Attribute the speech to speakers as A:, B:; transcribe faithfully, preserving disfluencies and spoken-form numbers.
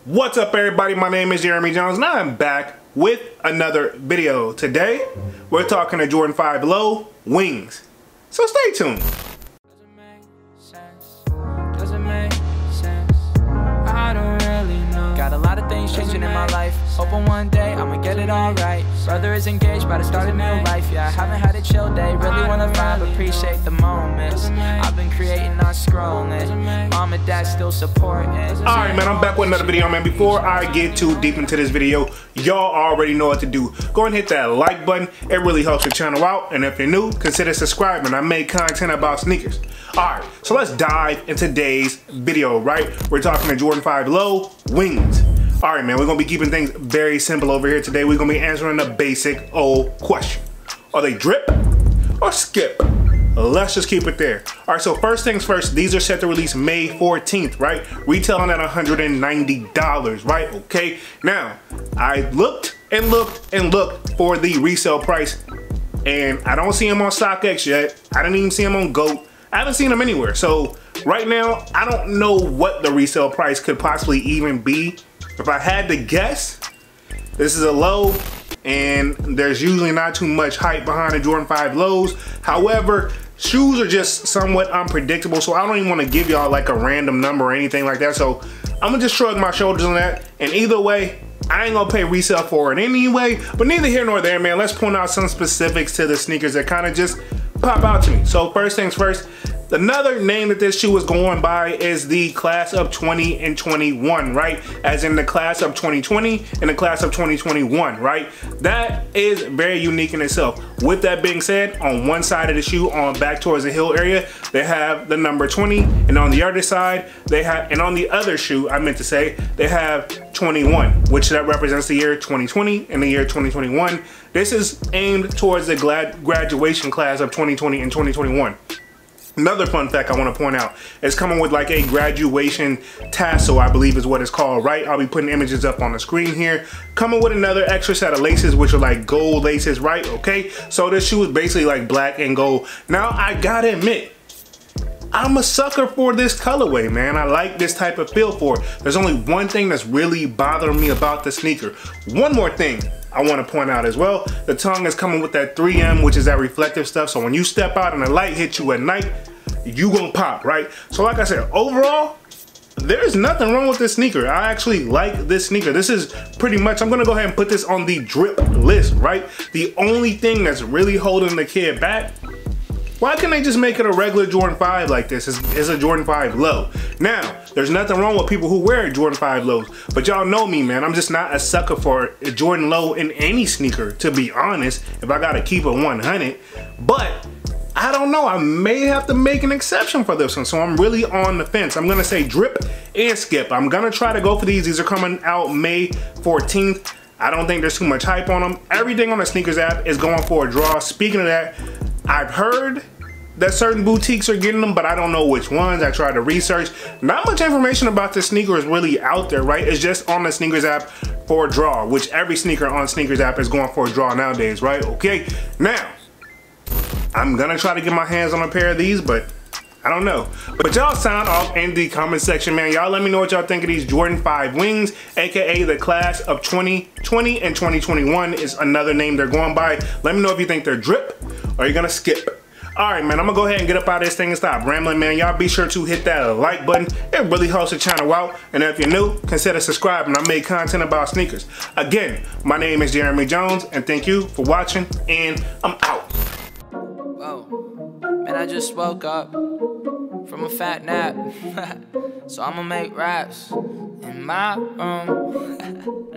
A: What's up, everybody? My name is Jeremy Jones and I'm back with another video. Today we're talking to Jordan five Low Wings, so stay tuned.
B: Doesn't make sense. Doesn't make sense. I don't really know. Got a lot of things changing in my life. Hoping one day I'ma get it all right. Brother is engaged, about to start a new life. Yeah, I haven't had a chill day. Really wanna vibe, appreciate the moments. I've been creating, not scrolling. Mom and dad still supporting.
A: Alright, man, I'm back with another video, man. Before I get too deep into this video, y'all already know what to do. Go and hit that like button. It really helps the channel out. And if you're new, consider subscribing. I make content about sneakers. Alright, so let's dive into today's video, right? We're talking to Jordan five Low Wings. Alright, man, we're going to be keeping things very simple over here today. We're going to be answering the basic old question. Are they drip or skip? Let's just keep it there. Alright, so first things first, these are set to release May fourteenth, right? Retailing at one hundred ninety dollars, right? Okay, now, I looked and looked and looked for the resale price, and I don't see them on StockX yet. I didn't even see them on GOAT. I haven't seen them anywhere. So right now, I don't know what the resale price could possibly even be. If I had to guess, this is a low, and there's usually not too much hype behind the Jordan five Lows. However, shoes are just somewhat unpredictable, so I don't even want to give y'all like a random number or anything like that. So I'm gonna just shrug my shoulders on that. And either way, I ain't gonna pay resale for it anyway. But neither here nor there, man. Let's point out some specifics to the sneakers that kind of just pop out to me. So first things first, another name that this shoe is going by is the class of twenty and twenty-one, right? As in the class of twenty twenty and the class of twenty twenty-one, right? That is very unique in itself. With that being said, on one side of the shoe, on back towards the heel area, they have the number twenty, and on the other side, they have, and on the other shoe, I meant to say, they have twenty-one, which that represents the year twenty twenty and the year twenty twenty-one. This is aimed towards the graduation class of twenty twenty and twenty twenty-one. Another fun fact I want to point out is coming with like a graduation tassel, I believe is what it's called, right? I'll be putting images up on the screen here. Coming with another extra set of laces, which are like gold laces, right? Okay, so this shoe is basically like black and gold. Now, I gotta admit, I'm a sucker for this colorway, man. I like this type of feel for it. There's only one thing that's really bothering me about the sneaker. One more thing I want to point out as well. The tongue is coming with that three M, which is that reflective stuff. So when you step out and the light hits you at night, you gonna pop, right? So like I said, overall, there's nothing wrong with this sneaker. I actually like this sneaker. This is pretty much, I'm gonna go ahead and put this on the drip list, right? The only thing that's really holding the kid back, why can't they just make it a regular Jordan five like this? It's, it's a Jordan five Low. Now, there's nothing wrong with people who wear Jordan five Lows, but y'all know me, man. I'm just not a sucker for a Jordan Low in any sneaker, to be honest, if I gotta keep it one hundred. But I don't know, I may have to make an exception for this one, so I'm really on the fence. I'm gonna say drip and skip. I'm gonna try to go for these. These are coming out May fourteenth. I don't think there's too much hype on them. Everything on the sneakers app is going for a draw. Speaking of that, I've heard that certain boutiques are getting them, but I don't know which ones. I tried to research. Not much information about this sneaker is really out there, right? It's just on the sneakers app for a draw, which every sneaker on sneakers app is going for a draw nowadays, right? Okay, now, I'm gonna try to get my hands on a pair of these, but I don't know. But y'all sound off in the comment section, man. Y'all let me know what y'all think of these Jordan five Wings, aka the class of twenty twenty and twenty twenty-one is another name they're going by. Let me know if you think they're drip or you're gonna skip. Alright, man, I'm gonna go ahead and get up out of this thing and stop rambling, man. Y'all be sure to hit that like button. It really helps the channel out. And if you're new, consider subscribing. I make content about sneakers. Again, my name is Jeremy Jones, and thank you for watching, and I'm out.
B: Whoa, man, I just woke up from a fat nap. So I'ma make raps in my room.